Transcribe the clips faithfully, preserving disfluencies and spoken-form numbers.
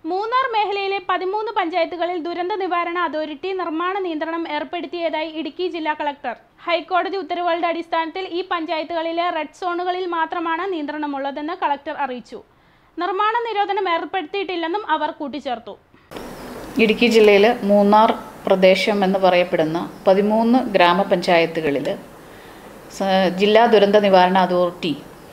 മൂന്നാർ മേഖലയിലെ പതിമൂന്ന് പഞ്ചായത്തുകളിൽ ദുരന്ത നിവാരണ അതോറിറ്റി നിർമ്മാണ നിയന്ത്രണം ഏർപ്പെടുത്തിയതായി ഇടുക്കി ജില്ലാ കളക്ടർ. ഹൈക്കോടതി ഉത്തരവുകളുടെ അടിസ്ഥാനത്തിൽ ഈ പഞ്ചായത്തുകളിലെ റെഡ് സോണുകളിൽ മാത്രമാണ് നിയന്ത്രണമുള്ളതെന്ന് കളക്ടർ അറിയിച്ചു. നിർമ്മാണ നിരോധനം ഏർപ്പെടുത്തിയിട്ടില്ലെന്നും അവർ കൂട്ടിച്ചേർത്തു. ഇടുക്കി ജില്ലയിൽ മൂന്നാർ പ്രദേശം എന്ന് പറയപ്പെടുന്ന പതിമൂന്ന് ഗ്രാമപഞ്ചായത്തുകളിൽ ജില്ലാ ദുരന്ത നിവാരണ അതോറിറ്റി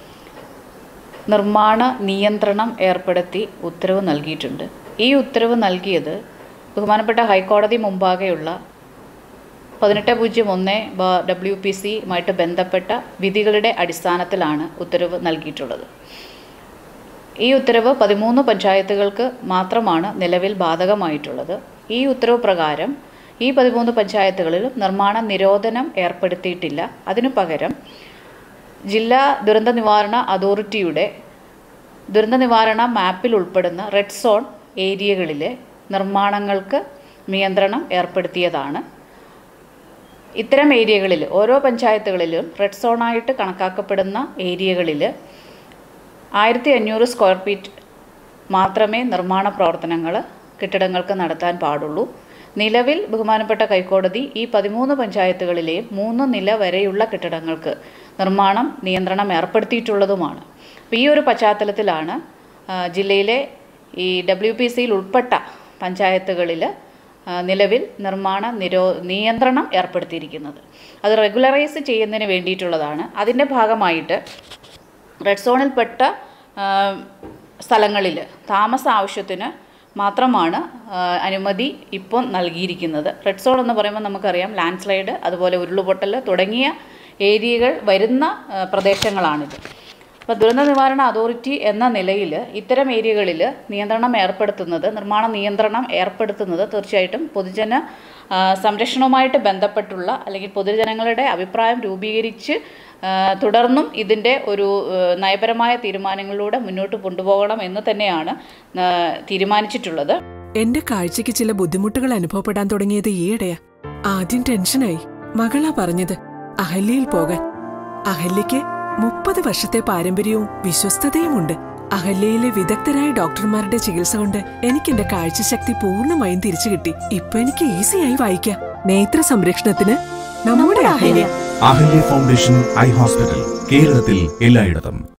നിർമ്മാണ നിയന്ത്രണം ഏർപ്പെടുത്തി ഉത്തരവ് നൽകിയിട്ടുണ്ട്. ഈ ഉത്തരവ് നൽകിയത് ബഹുമാനപ്പെട്ട ഹൈക്കോടതി മുമ്പാകെയുള്ള പതിനെട്ട് പൂജ്യം ഒന്ന് ഡബ്ല്യു പി സിയുമായിട്ട് ബന്ധപ്പെട്ട വിധികളുടെ അടിസ്ഥാനത്തിലാണ് ഉത്തരവ് നൽകിയിട്ടുള്ളത്. ഈ ഉത്തരവ് പതിമൂന്ന് പഞ്ചായത്തുകൾക്ക് മാത്രമാണ് നിലവിൽ ബാധകമായിട്ടുള്ളത്. ഈ ഉത്തരവ് പ്രകാരം ഈ പതിമൂന്ന് പഞ്ചായത്തുകളിലും നിർമ്മാണ നിരോധനം ഏർപ്പെടുത്തിയിട്ടില്ല. അതിനു പകരം ജില്ലാ ദുരന്ത നിവാരണ അതോറിറ്റിയുടെ ദുരന്ത നിവാരണ മാപ്പിൽ ഉൾപ്പെടുന്ന റെഡ് സോൺ ഏരിയകളിലെ നിർമ്മാണങ്ങൾക്ക് നിയന്ത്രണം ഏർപ്പെടുത്തിയതാണ്. ഇത്തരം ഏരിയകളിൽ ഓരോ പഞ്ചായത്തുകളിലും റെഡ് സോണായിട്ട് കണക്കാക്കപ്പെടുന്ന ഏരിയകളിൽ ആയിരത്തി അഞ്ഞൂറ് സ്ക്വയർ ഫീറ്റ് മാത്രമേ നിർമ്മാണ പ്രവർത്തനങ്ങൾ കെട്ടിടങ്ങൾക്ക് നടത്താൻ പാടുള്ളൂ. നിലവിൽ ബഹുമാനപ്പെട്ട ഹൈക്കോടതി ഈ പതിമൂന്ന് പഞ്ചായത്തുകളിലെയും മൂന്ന് നില വരെയുള്ള കെട്ടിടങ്ങൾക്ക് നിർമ്മാണം നിയന്ത്രണം ഏർപ്പെടുത്തിയിട്ടുള്ളതുമാണ്. അപ്പോൾ ഈ ഒരു പശ്ചാത്തലത്തിലാണ് ജില്ലയിലെ ഈ ഡബ്ല്യു പി സിയിൽ ഉൾപ്പെട്ട പഞ്ചായത്തുകളിൽ നിലവിൽ നിർമ്മാണ നിരോ നിയന്ത്രണം ഏർപ്പെടുത്തിയിരിക്കുന്നത്. അത് റെഗുലറൈസ് ചെയ്യുന്നതിന് വേണ്ടിയിട്ടുള്ളതാണ്. അതിൻ്റെ ഭാഗമായിട്ട് റെഡ് സോണിൽപ്പെട്ട സ്ഥലങ്ങളിൽ താമസ ആവശ്യത്തിന് മാത്രമാണ് അനുമതി ഇപ്പോൾ നൽകിയിരിക്കുന്നത്. റെഡ് സോൺ എന്ന് പറയുമ്പോൾ നമുക്കറിയാം ലാൻഡ് സ്ലൈഡ്, അതുപോലെ ഉരുളുപൊട്ടൽ തുടങ്ങിയ ഏരിയകൾ വരുന്ന പ്രദേശങ്ങളാണിത്. അപ്പോൾ ദുരന്ത നിവാരണ അതോറിറ്റി എന്ന നിലയിൽ ഇത്തരം ഏരിയകളിൽ നിയന്ത്രണം ഏർപ്പെടുത്തുന്നത് നിർമ്മാണ നിയന്ത്രണം ഏർപ്പെടുത്തുന്നത് തീർച്ചയായിട്ടും പൊതുജന സംരക്ഷണവുമായിട്ട് ബന്ധപ്പെട്ടുള്ള അല്ലെങ്കിൽ പൊതുജനങ്ങളുടെ അഭിപ്രായം രൂപീകരിച്ച് തുടർന്നും ഇതിൻ്റെ ഒരു നയപരമായ തീരുമാനങ്ങളിലൂടെ മുന്നോട്ട് കൊണ്ടുപോകണം എന്ന് തന്നെയാണ് തീരുമാനിച്ചിട്ടുള്ളത്. എന്റെ കാഴ്ചയ്ക്ക് ചില ബുദ്ധിമുട്ടുകൾ അനുഭവപ്പെടാൻ തുടങ്ങിയത് ഈയിടെയാ. ആദ്യം ടെൻഷനായി. മകളാ പറഞ്ഞത് അഹല്യയിൽ പോകാൻ. അഹല്യയ്ക്ക് മുപ്പത് വർഷത്തെ പാരമ്പര്യവും വിശ്വസ്തതയുമുണ്ട്. അഹല്യയിലെ വിദഗ്ധരായ ഡോക്ടർമാരുടെ ചികിത്സ കൊണ്ട് എനിക്ക് എന്റെ കാഴ്ചശക്തി പൂർണ്ണമായും തിരിച്ചു കിട്ടി. ഇപ്പൊ എനിക്ക് ഈസിയായി വായിക്കാം. നേത്ര സംരക്ഷണത്തിന് നമ്മുടെ Ahalya. Ahalya foundation eye hospital, കേരളത്തിൽ എല്ലായിടത്തും.